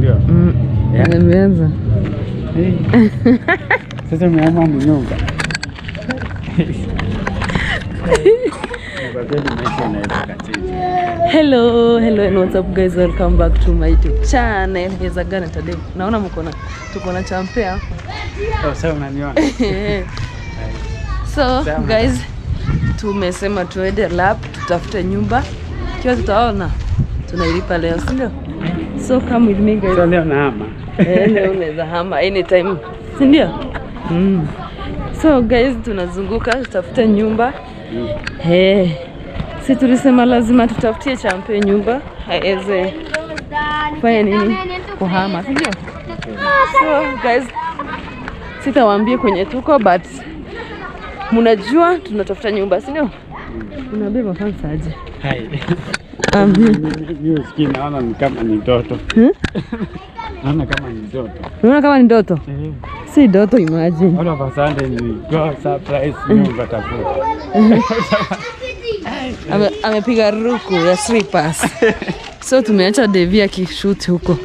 ndio? Nimeanza. Sasa umeamua nyumba. Hello and what's up guys, welcome back to my YouTube channel. Here's again today. Naona tuko na champe hapa. Oh, sasa unaniona. So guys, tumesema tuende lab tutafute nyumba. Kiwa tutaona tunailipa leo, si ndio? So come with me guys. So leo nahama. Leo unaweza hama anytime, si ndio? So guys, tunazunguka tutafute nyumba. Si tulisema lazima tutafutie champe nyumba haiweze kufanya nini? Kuhama, si ndio? So guys, sitawaambia kwenye tuko but mnajua tunatafuta nyumba, si ndio? Unabeba fansa aje? Hai. Mimi sikii naona ni kama ni ndoto. Naona kama ni ndoto. Unaona kama ni ndoto? Si ndoto, imagine. All of a sudden we go surprise nyumba tafuta. Amepiga ruku ya slippers. So tumeacha Devi akishoot huko.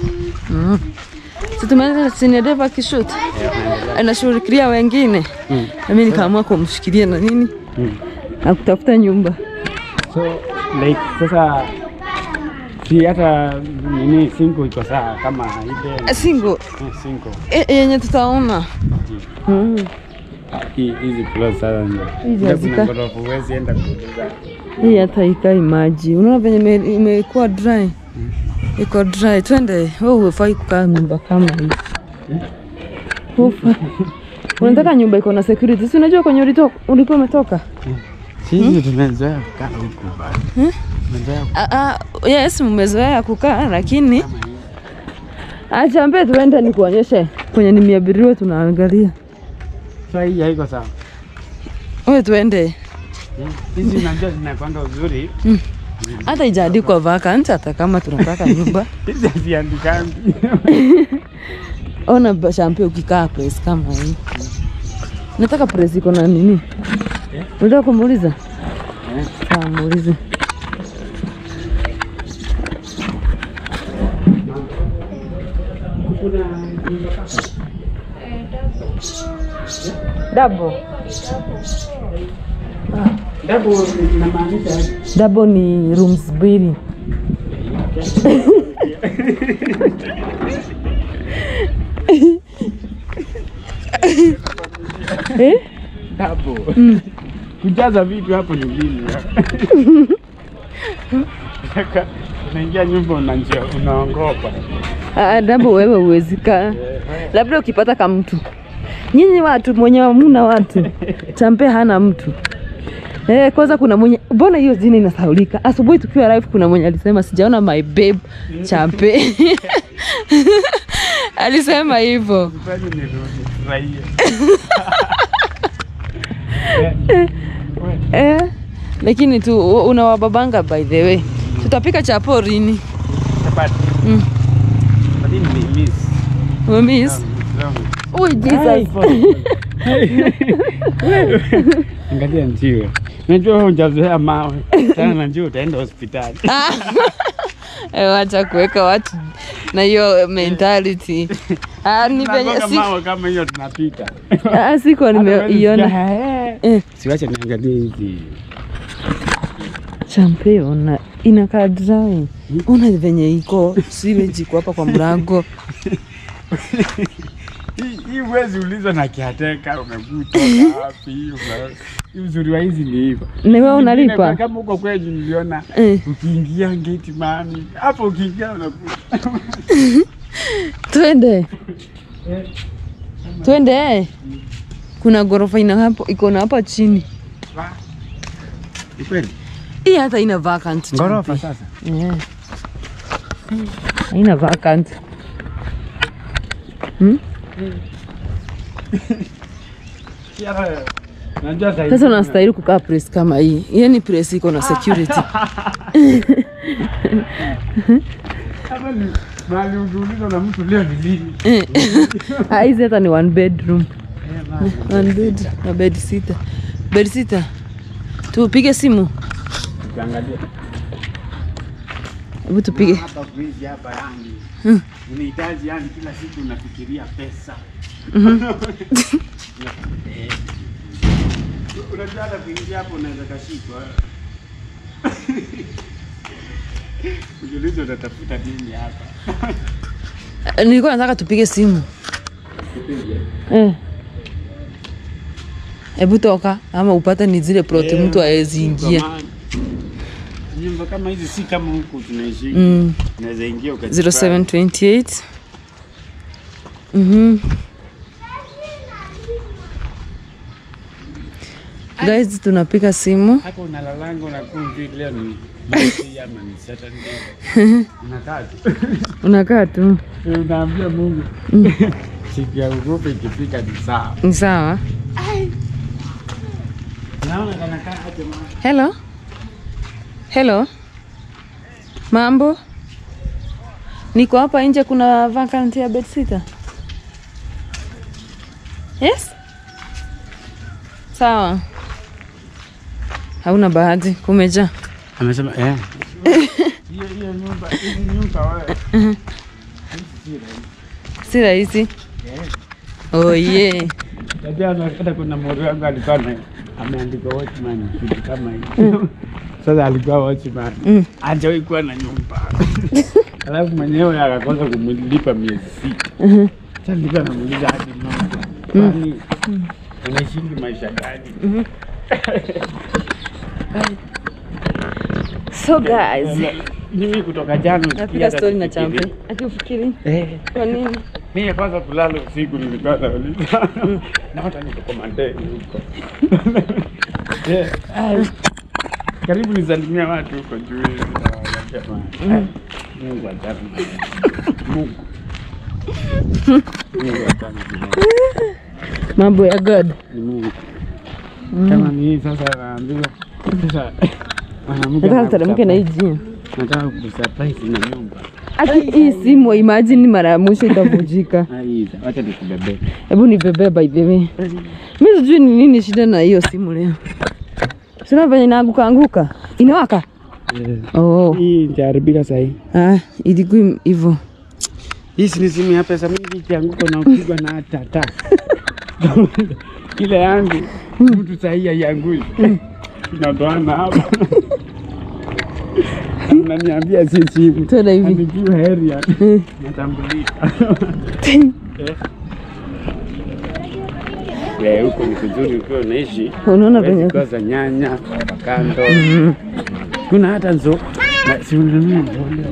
So tumeacha senior Devi akishoot. Anashughulikia wengine. Na mimi nikaamua kumshikilia na nini? Na kutafuta nyumba. So like sasa si hata nini single iko sawa kama ile single. Yenye tutaona. Hizi plus sana ndio. Kuna gorofa huwezi enda kuuliza. Hii hata ikai maji. Unaona venye imekuwa dry. Iko dry. Twende. Wewe ufai kukaa nyumba kama hii. Unataka nyumba iko na security. Si unajua kwenye ulikuwa umetoka? Sisi tumezoea kukaa huku bado. Yes, mmezoea kukaa lakini acha mbe tuende nikuonyeshe kwenye nimeabiriwa tunaangalia. Sasa hii haiko sawa. Wewe tuende. Hizi unajua zinakwenda uzuri. Hata ijaandikwa vacant hata kama tunataka nyumba. Hizi haziandikangi. Ona champe ukikaa place kama hii. Nataka place iko na nini? Unataka kumuuliza? Sawa, muulize. Double. Double inamaanisha double ni rooms mbili. Double. Kujaza vitu hapo ni mbili. Unaingia nyumba unaongopa. Double wewe uwezi kaa. Labda ukipata kama mtu. Nyinyi watu mwenye hamna watu. Champe hana mtu. Kwanza kuna mwenye, mbona hiyo jina inasahaulika? Asubuhi tukiwa live kuna mwenye alisema sijaona my babe champe. Alisema hivyo. Lakini tu unawababanga by the way. Tutapika chapo lini? Chapati. Badini ni miss. We miss? Oh Jesus. Angalia njiwe. Najua hujazoea mawe. Tena najua utaenda hospitali. Wacha kuweka watu na hiyo mentality. Ni venye mawe kama hiyo tunapita. Siko nimeiona. Siwache niangalie hizi. Champe ona inakaa dry. Ona venye iko sewage iko hapa kwa mlango. Hii huwezi uliza na kiateka umekutoka wapi hiyo. Uzuri wa hizi ni hivyo. Ni wewe unalipa. Kama uko kwetu niliona ukiingia gate mami. Hapo ukiingia unakuta. Twende. Twende. Kuna gorofa iko na hapa chini. Ikweli? Hii hata ina vacant. Gorofa sasa. Haina vacant. Sasa unastahili kukaa place kama hii. Yaani place iko na security. Kama ni mali ulizo na mtu leo ni lini? Hizi hata ni one bedroom. One bed, na bed sitter. Bed sitter. Tupige simu. Tuangalie. Hebu tupige. Hapa bridge hapa yani. Unahitaji yani kila siku unafikiria pesa. Unajua hata bridge hapo unaweza kashikwa. Ujiulize utatafuta nini hapa. Nilikuwa nataka tupige simu. Hebu toka ama upate ni zile plot mtu hawezi ingia. Nyumba kama hizi si kama huko tunaishi. Unaweza ingia ukachukua 0728. Guys, tunapiga simu. Hapo unalalango na kumbi leo ni Monday ama ni Saturday. Unakaa tu. Unakaa tu. Unaambia Mungu. Siku ya ugope ikifika ni sawa. Ni sawa. Naona kanakaa aje mama. Hello. Hello. Mambo? Niko hapa nje, kuna vacancy ya bedsitter. Yes? Sawa. Hauna bahati, kumejaa. Amesema hiyo nyumba wewe. Si rahisi. Oh yeah. Hata kuna mmoja wangu alikuwa ameandika watchman kitu kama hiyo. Sasa alikuwa watchman. Hajawahi kuwa na nyumba. Alafu mwenyewe akakosa kumlipa miezi 6. Sasa nilikuwa namuuliza hadi nyumba. Kwani unaishi maisha gani? So guys, mimi kutoka jana napiga story na champe. Akiufikiri? Kwa nini? Mimi kwanza kulala usiku nilikuwa nauliza. Na hata niko komande huko. Karibu nisalimia watu huko juu. Mungu ajabu. Mungu. Mambo ya God. Ni Mungu. Kama ni sasa naambiwa. Sasa mwanamke na hiji. Nataka kusurprise na nyumba. Aki hii simu imagine mara ya mwisho itavunjika. Acha nikubebe. Hebu nibebe by the way. Mimi sijui ni nini shida na hiyo simu leo. Sina venye inaanguka. Inawaka? Oh. Hii itaharibika sasa. Ilikuwa hivyo. Hii ni simu ya pesa mingi ikianguka na upigwa na tata. Ile yangu mtu sahihi haiangui. Inatoana hapa. Unaniambia si simu. Tena hivi. Nikiwa area. Natambulika. Huko ni kuzuri ukiwa unaishi. Unaona venye kwa nyanya, kando. Kuna hata nzo. Si unanunua mbolea.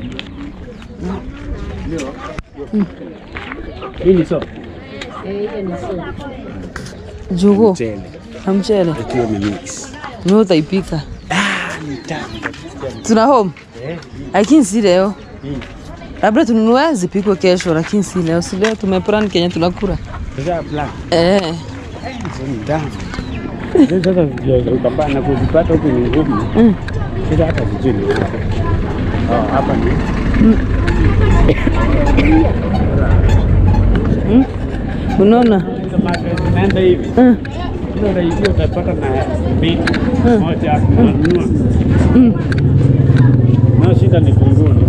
Hii ni so. Hiyo ni so. Jogo. Mchele. Etiyo ni mix. Wewe utaipika. Ni tamu. Tuna home? Lakini si leo. Labda tununue zipikwe kesho, lakini si leo. Si leo tumeplan Kenya tunakula. Sasa plan. Ni tamu. Sasa ukapana kuzipata huko ni ngumu. Sasa hata vijini. Hapa ni. Unaona? Naenda hivi. Ndio rahisi utapata na mbili moja kununua. Na shida ni kunguni.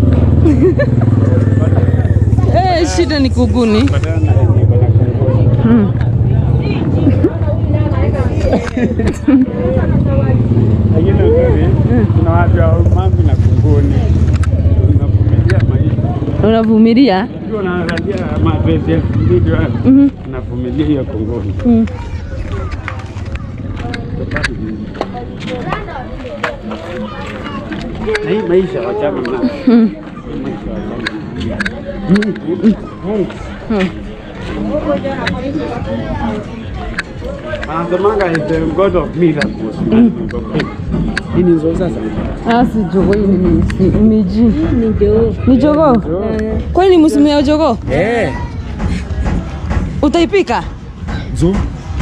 Shida ni kuguni. Badala na niko na kunguni. Lakini ndio kuna watu wa mambo na kunguni. Unavumilia maisha. Unavumilia? Ndio unaangalia mapesa video. Unavumilia hiyo kunguni. Na hii maisha wachana na. Anasemanga is the God of miracles. Hii ni nzo sasa. Si jogo, hii ni miji. Ni jogo? Kwani ni msimu ya jogo? Utaipika? Nzo.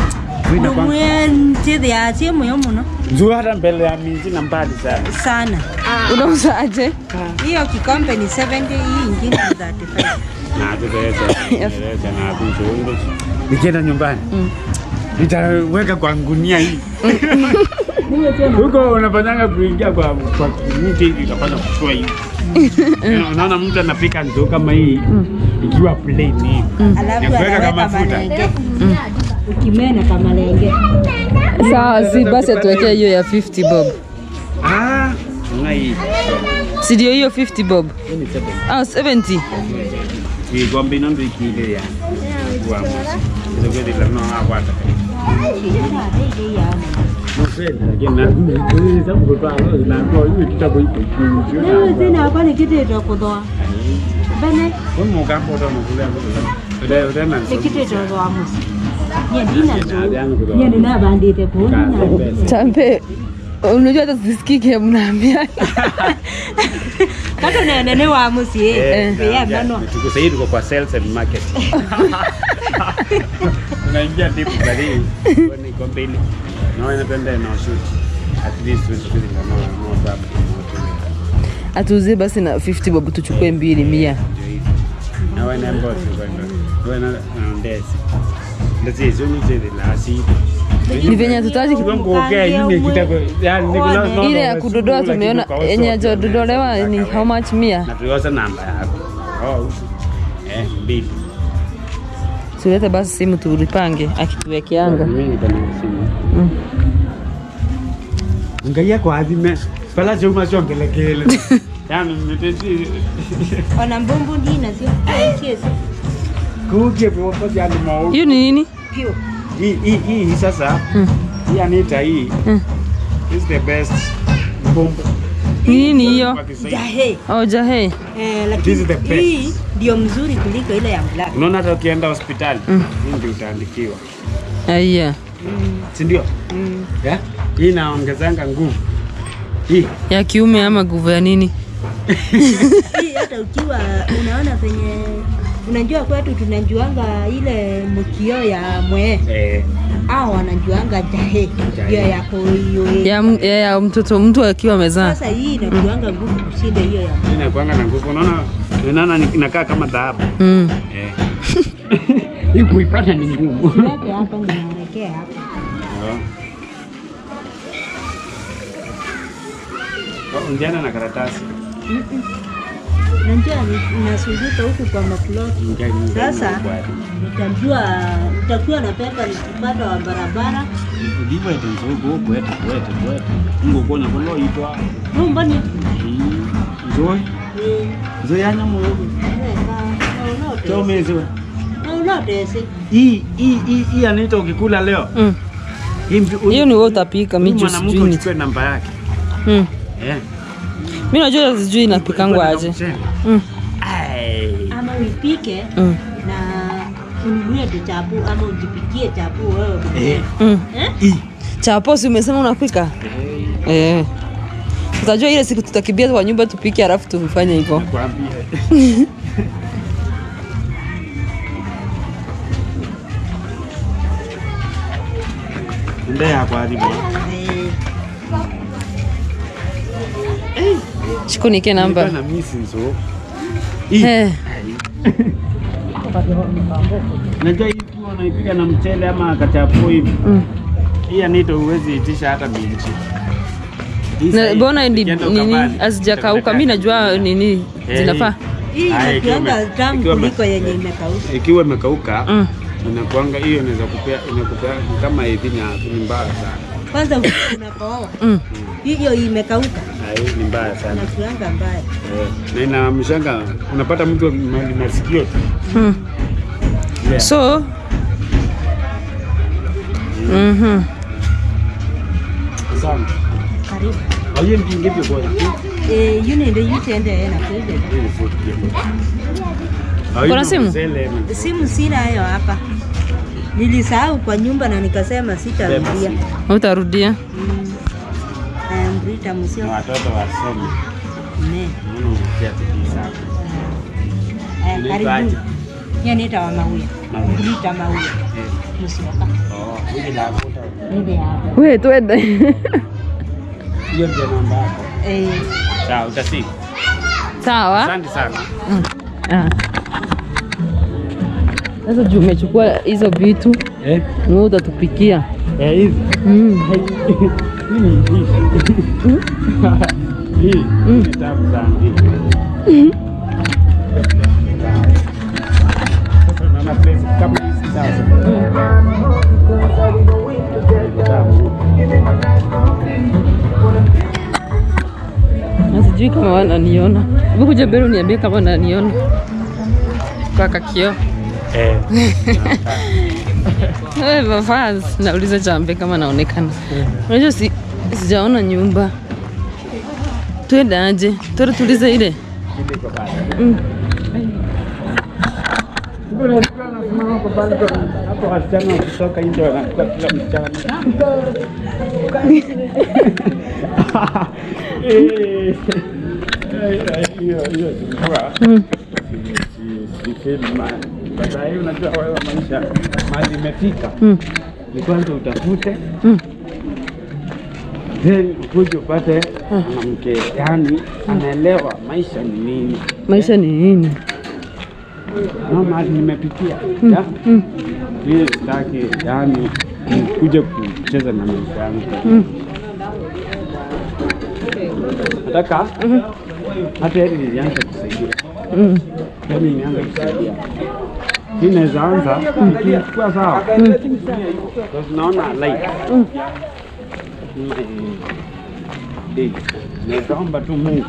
Mchede ya chemo yo muno. Nzo hata mbele ya miji na mbali sana. Sana. Unauza aje? Hiyo kikombe ni 70, hii ingine ni 35. Na tueleza na Nikienda nyumbani. Nitaweka kwa ngunia hii. Huko unafanyanga kuingia kwa mti hivi kapata kuchua hivi. Unaona mtu anapika nzo kama hii ikiwa plain hivi. Alafu kuweka kama mafuta. Ukimena kama lenge. Sawa, si basi tuwekee hiyo ya 50 bob. Ngai. Si ndio hiyo 50 bob? 70. Hii gombe ndo ikile ya. Kwa ndio gari la no akwata. Champe, unajua hata sisikike mnaambia. Kato nene wa musi mano. Tuko sasa tuko kwa sales and marketing. Unaingia deep bali ni company. No inapenda na shoot. At least wewe no bab. Atuze basi na 50 bob tuchukue 200. Na wewe na boss wewe na ndesi. Ndesi hizo ni zile la si. Ni venye tutaji ile ya kudodoa tumeona yenye hajadodolewa ni how much 100. Na tuliwasa namba yako. Mbili. Tulete basi simu tulipange akituwekeanga. Mimi niko na simu. Ngaya kwa adime. Pala chuma chongele kele. Yaani mteti. Ona mbumbu ndina sio. Sio. Kuke kwa sababu ya limau. Hiyo ni nini? Pio. Hii sasa. Hii anaita hii. Is the best bomb. Nini hiyo? Jahe. Oh, jahe. This is the best. Hii ndio mzuri kuliko ile ya black. Unaona hata ukienda hospitali, hii ndio utaandikiwa. Aiya. Si ndio? Yeah? Hii inaongezanga nguvu. Hii ya kiume ama nguvu ya nini? Hii hata ukiwa unaona penye unajua kwetu tunajuanga ile mkio ya mwe. Hao wanajuanga jahe. Hiyo yako hiyo. Ya mtu akiwa amezaa. Sasa hii inajuanga nguvu kushinda hiyo ya. Hii inakuanga na nguvu. Unaona inakaa kama dhahabu. Hii kuipata ni ngumu. Yake hapa ninaelekea hapa. Unjana na karatasi. Najua ninasunguka huku kwa maploti. Sasa nitakuwa na pesa nikipata wa barabara. Ndivyo itazogo kwete. Ngo kona kono itwa. Mbona? Nzoi yana moyo. Tomezo. Unatese. Hii anaita ukikula leo. Hiyo ni wewe utapika mimi sijui. Uchukue namba yake. Mimi najua sijui inapikangwa aje. Ama uipike na ununue chapu ama ujipikie chapu wewe. Chapo si umesema unapika? Utajua ile siku tutakimbia kwa nyumba tupike alafu tufanye hivyo. Ndio hapo hadi. Chikunike namba. Na misi nzo. Najua hii unaipiga na mchele ama kachapo hivi. Hii anaitwa uwezi itisha hata binti. Na bona nini asijakauka mimi najua nini zinafaa. Hii inakuanga tamu kuliko yenye imekauka. Ikiwa imekauka inakuanga hiyo inakupea kama hivi ni mbaya sana. Kwanza unakoa. Hiyo imekauka. Ni mbaya sana. Inakuanga mbaya. Na inamshanga unapata mtu masikio tu. So Sana. Karibu. Hiyo ndio ngivyo kwa. Yule ndio yutende na kwenda. Kuna simu? Simu sina hayo hapa. Nilisahau kwa nyumba na nikasema sitarudia. Utarudia? Mbrita msio. Watoto wasome. Mungu mtia karibu. Yeye nita wa mauya. Mbrita mauya. Msioka. Hili la kuta. Ndio hapo. Wewe twende. Hiyo ndio namba yako. Sawa, utasi. Sawa. Asante sana. Sasa juu umechukua hizo vitu, wewe utatupikia. Hizi. Hii ni tamu sana. Sasa naona place kama hizi sasa. Sijui kama wananiona. Hebu kuja Beru niambie kama wananiona. Kwa kakio. Wewe fans nauliza champe kama naonekana. Unajua sijaona nyumba. Twende aje? Tuliza ile. Hapo wasichana wakitoka nje wanakuwa kila msichana. Hiyo baadaye unajua wewe maisha mali imefika. Ni kwanza utafute. Then ukuje upate mwanamke yani anaelewa maisha ni nini. Maisha ni nini? Mama nimepitia. Mimi sitaki yani kuja kucheza na maisha yangu. Nataka hata hili nilianza kusaidia. Yaani nianza kusaidia. Hii inaweza anza ikiwa sawa. Kwa tunaona like. Naomba tu Mungu.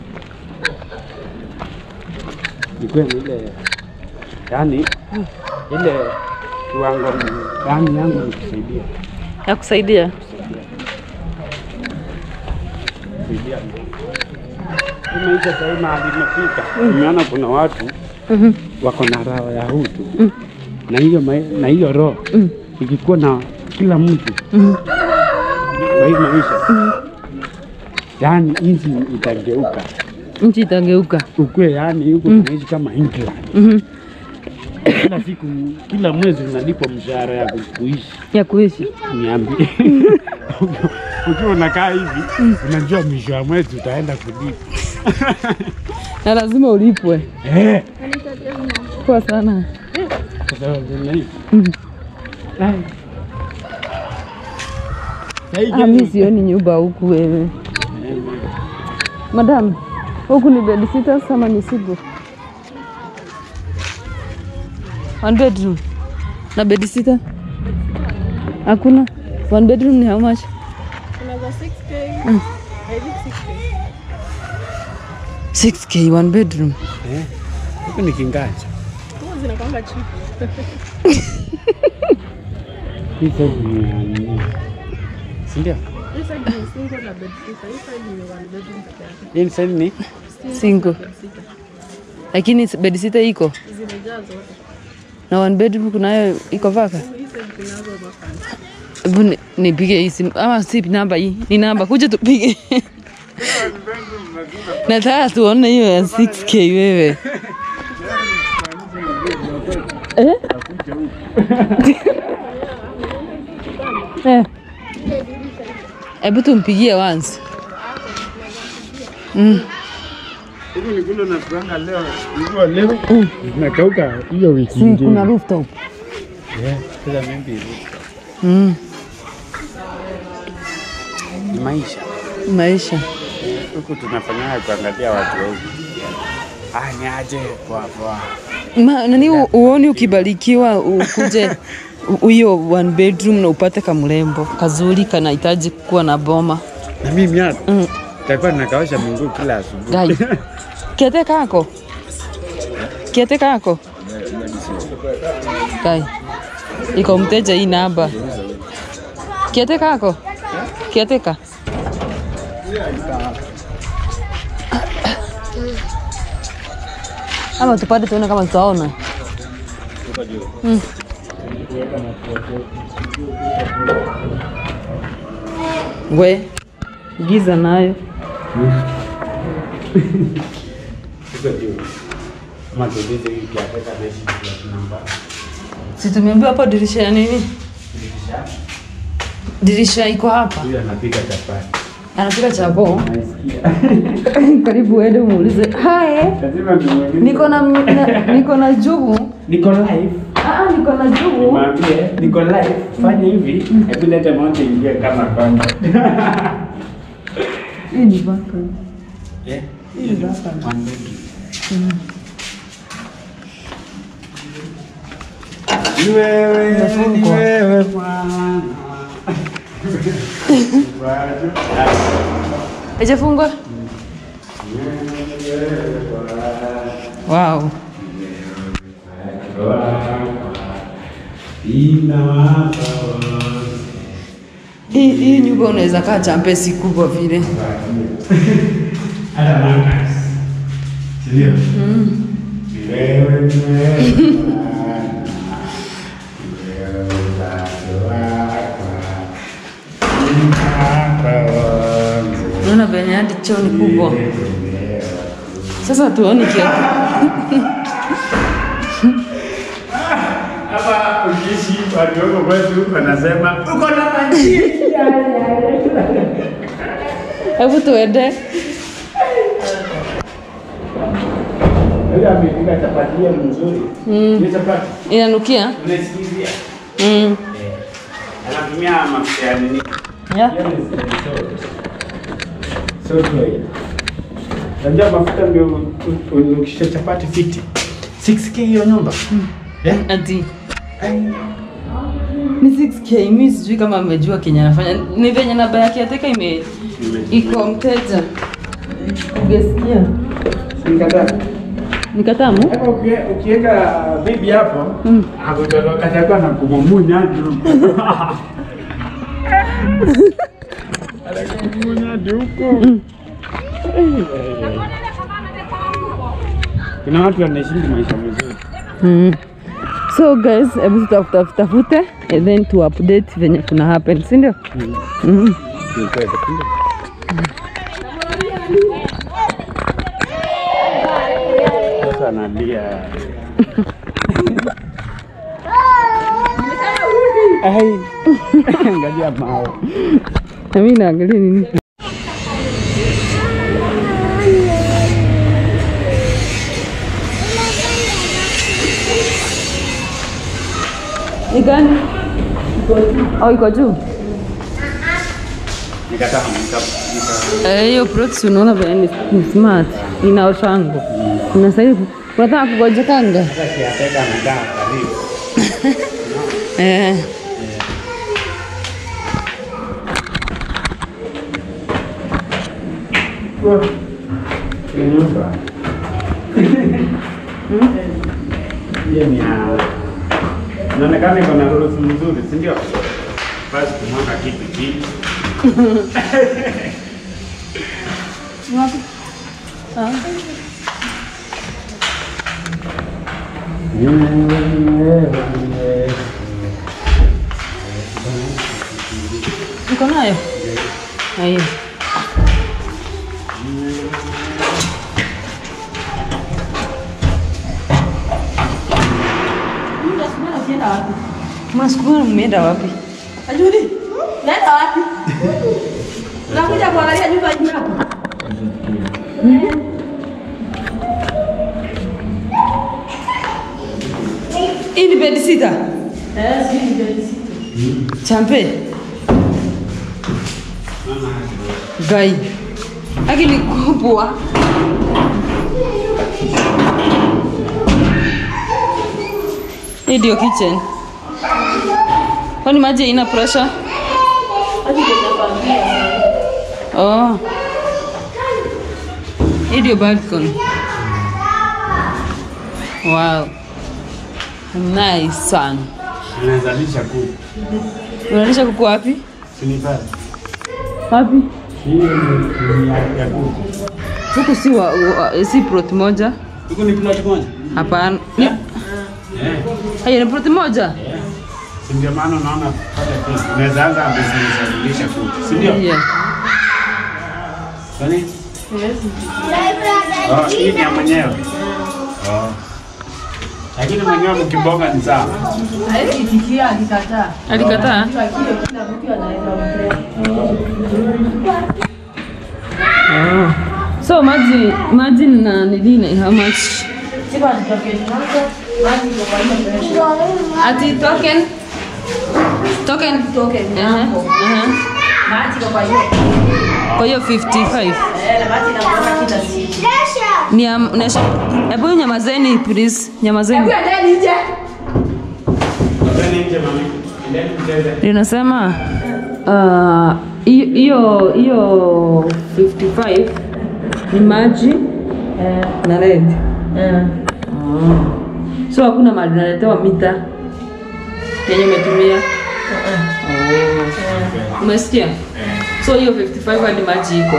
Nikuwe ile yani ile kiwango yani yangu nikusaidia. Ya kusaidia. Kusaidia. Maisha sasa mahali imefika. Nimeona kuna watu wako na roho ya utu. Na hiyo roho ikikuwa na kila mtu. Kwa hiyo maisha. Yani nchi itageuka. Nchi itageuka. Ukwe yani yuko tunaishi kama England. Kila siku kila mwezi unalipwa mshahara ya kuishi. Ya kuishi. Niambie. Ukiwa unakaa hivi, unajua mwisho wa mwezi utaenda kulipa. Na lazima ulipwe. Kwa sana. Kwa sababu ni hivi. Mimi sioni nyumba huku wewe. Madam, huku ni bed sitters ama ni single? One bedroom. Na bed sitter? Hakuna. One bedroom ni how much? Another 6K. I think 6K. 6K one bedroom. Huko ni kingaja. Huko zinakuanga cheap. Hii ni sindio? This side ni single na bed sitter. This side ni one bedroom peke yake. Hii side ni single. Lakini bed sitter iko? Zimejaa zote. Na one bedroom kunayo iko vaka? Hii side kunazo vacant. Hebu nipige hii ama si namba hii. Ni namba kuja tupige. Nataka tuone hiyo ya 6K wewe. Hebu tumpigie once. Hivi ni kule na kuanga leo. Nilikuwa leo. Nakauka hiyo wiki nyingine. Kuna rooftop. Sasa mimi maisha. Huku tunafanya kuangalia watu wengi. Ni aje poa. Nani uone ukibarikiwa ukuje hiyo one bedroom na upate kamrembo kazuri kanahitaji kuwa na boma. Na mimi hata nitakuwa nakaosha miguu kila asubuhi. Kiete kako. Kai. Iko mteja hii namba. Kiete kako. Ama tupate tuone kama tutaona. We, giza nayo. Si tumeambiwa hapa dirisha ya nini? Dirisha iko hapa. Huyu anapika chapati. Anapika chapo. Naisikia. Karibu uende muulize. Hi. Lazima tumuulize. Niko na jugu. Niko live. Niko na juu. Mwambie niko live. Fanya hivi, hebu leta moja ingie kama kwanza. Hii ni baka. Hii ni baka. Ni wewe Bwana. Haijafungwa? Wow. Hii nyumba unaweza kaa champe si kubwa vile. Hata mangas. Ndio. Wewe Unaona venye hadi choo ni kubwa. Sasa tuone kia. hapa ukiishi watu wako kwetu wanasema uko na maji. Hebu tuende. Ndio amepika chapati nzuri. Ni chapati. Inanukia? Unasikizia? Anatumia mafuta ya nini? Yeah. So unajua mafuta ndio ukisha chapati fiti. 6K hiyo nyumba. Ati. Ni 6K, mimi sijui kama amejua Kenya anafanya. Ni venye namba yake ya teka iko mteja. Ungesikia? Nikataa. Nikatamu? Hapo ukiweka bibi hapo, akutoroka chakwa na kumumunya juu. Kumumunya juu huko. Kuna watu wanaishi maisha mazuri. So guys, hebu tutafute and then to update venye kuna happen, si ndio? Sasa analia. Ai. Angalia mao. Mimi naangalia nini? Ni gani? Iko juu? Nikataa Hiyo products unaona vile ni smart. Inaoshango. Unastahili unataka kugoja kanga? sasa kiateka anakaa karibu. Nyumba. Inaonekana iko na harufu nzuri, si ndio? Basi kumwanga kitu kitu. Uko nayo? Haya. Mnasukuma mmeenda wapi? Ajudi. Nenda wapi? Unakuja kuangalia nyumba hii hapa. Hii ni bed sitter. Si ni bed sitter. Champe. Gai. Lakini kubwa. Hii ndio kitchen. Kwani maji ina pressure? Oh. Hii ndio balcony. Wow. Nice sana. Anazalisha kuku. Unalisha kuku wapi? Sinipale. Wapi? Hii ni ya kuku. Kuku si plot moja. Kuku ni plot moja? Hapana. Hayo ni plot moja? Si ndio maana unaona pale pesa. Unaweza anza business ya kulisha kuku. Si ndio? Yeah. Kwani? Yes. Hii ni ya mwenyewe. Lakini mwenyewe mkibonga ni sawa. Haitikia alikataa. Alikataa? Kila mtu anaweza So maji na nini how much? Ati token. Kwa hiyo 55. Hebu nyamazeni please. Nyamazeni. Ninasema hiyo 55 ni maji na red. So hakuna mali naletewa mita yenye umetumia. Umesikia? So hiyo 55 hadi maji iko.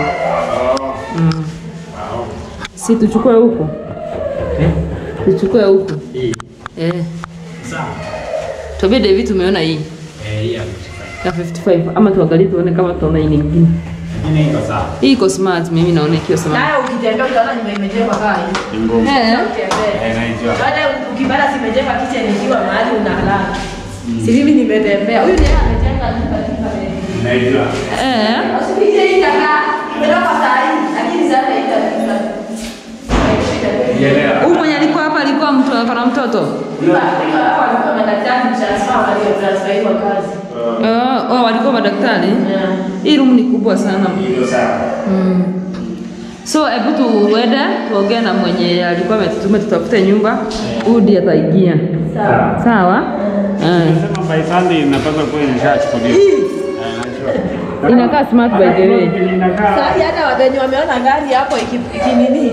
Si tuchukue huko? Tuchukue huko. Sawa. Tobe David tumeona hii. Hii ya 55 ama tuangalie tuone kama tunaona hii nyingine. Nyingine iko sawa. Hii iko smart, mimi naona ikiwa smart. Na ukitembea utaona nyumba imejengwa kaa hii. Ngumu. Naijua. Baada ukibala simejengwa kitchen ikiwa mahali unalala. Si mimi nimetembea. Huyu ndiye amejenga nyumba hii. Naijua. Usipite hii kaka. Ndio kwa saa hii. Lakini sasa itakuwa. Huyu mwenye alikuwa hapa alikuwa mtu ana mtoto. Walikuwa madaktari mshasema waliotransfer kwa kazi. Walikuwa madaktari? Hii room ni kubwa sana. Ndio sawa. So hebu tuende tuongee na mwenye alikuwa ametutuma tutafute nyumba. Udi ataingia. Sawa. Sawa? Nasema by Sunday napaswa kuwa nishachukuliwa. Inakaa smart by the way. Sasa hata wapenzi wameona gari hapo ikinini.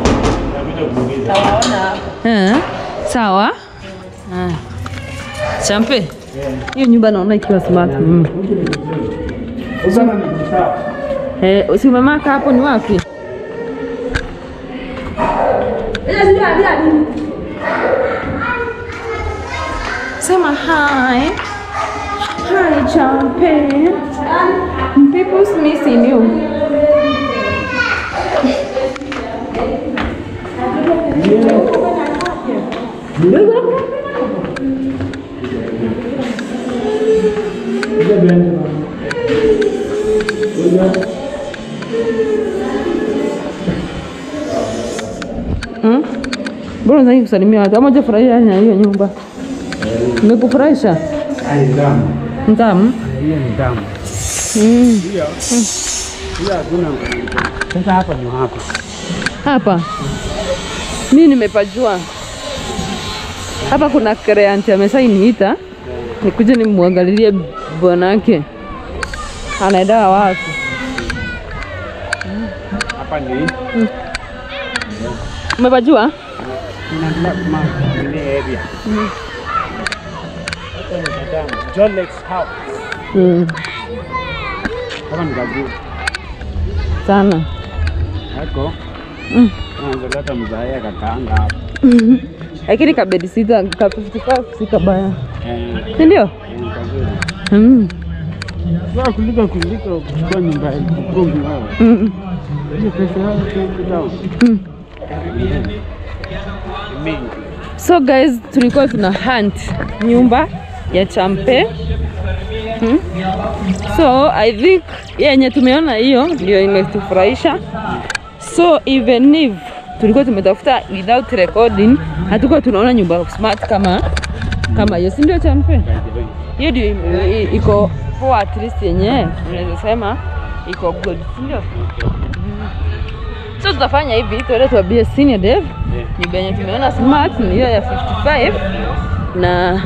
Tawaona. Sawa? Champe. Hiyo nyumba naona ikiwa smart. Usimamaka hapo ni wapi? Sema hi. Hi Champe. People's missing you. Bora unataka kusalimia watu ama hujafurahia na hiyo nyumba? Nimekufurahisha? Ndamu. Ndamu? Hiyo ni ndamu. Hiyo hakuna. Sasa hapa ni hapa. Hapa? Mimi nimepajua. Hapa kuna client ameshainiita. Nikuje nimwangalilie bwanake. Anaenda wapi? Hapa ni. Umepajua? Ninaenda kama ile area. Hapa ni Madam Jolex house. Hapa ni gabu. Sana. Hako. Anza leta mzaya kakaanga hapa. Lakini kabedi sita ka 55 si kabaya. Ndio? Sasa kulika kwa nyumba ikombi wao. Hiyo pesa yao kidogo. So guys, tulikuwa tuna hunt nyumba ya Champe. So I think yenye tumeona hiyo ndio imetufurahisha. So even if tulikuwa tumetafuta without recording, hatukuwa tunaona nyumba smart kama hiyo, si ndio Champe? Hiyo ndio iko for at least yenye unaweza sema iko good, si ndio? So tutafanya hivi, tuende tuambie senior dev nyumba yenye tumeona smart ni hiyo ya 55 na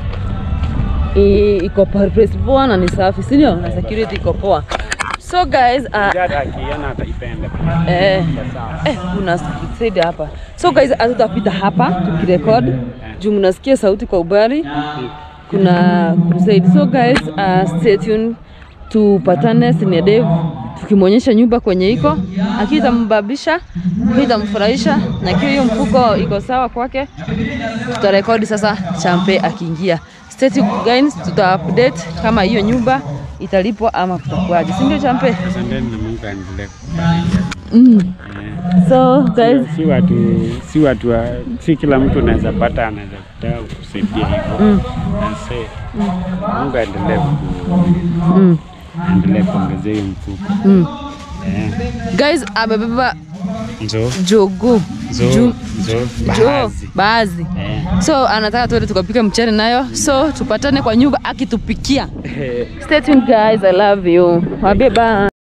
iko price poa na ni safi, si ndio? Na security iko poa. So guys, akiona ataipenda. Kuna said hapa. So guys, atutapita hapa tukirecord. Juu mnasikia sauti kwa ubali. Kuna said. So guys, stay tuned tupatane senior dev tukimonyesha nyumba kwenye iko. Akitammbabisha, akitamfurahisha na hiyo mfuko iko sawa kwake. Tutarekodi sasa Champe akiingia. Stay tuned guys, tuta-update kama hiyo nyumba italipwa ama kutakuwaje. Si ndio Champe? Asante na Mungu aendelee. So guys, si kila mtu anaweza pata, anaweza kutaka kusaidia hivyo. Mungu aendelee kuongezea hiyo mfuko. Guys, amebeba Jogo. Baadhi. Baadhi. So anataka tuende tukapika mchele nayo. So tupatane kwa nyumba akitupikia. Stay tuned guys, I love you. Bye bye.